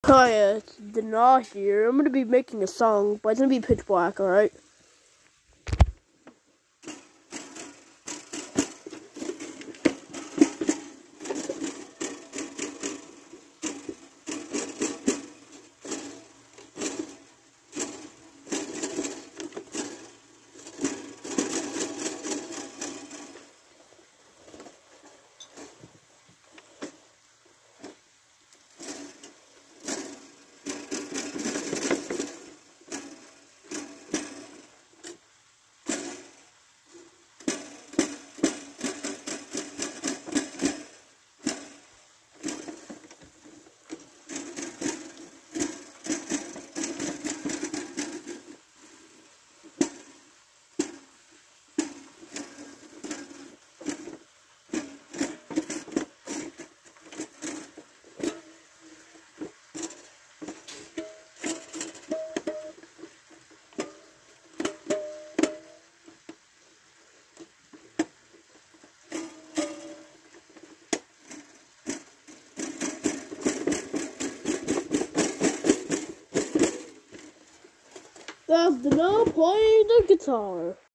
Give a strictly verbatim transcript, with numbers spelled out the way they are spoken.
Hi, uh, it's Dana here. I'm gonna be making a song, but it's gonna be pitch black, alright? That's Dana playing the guitar.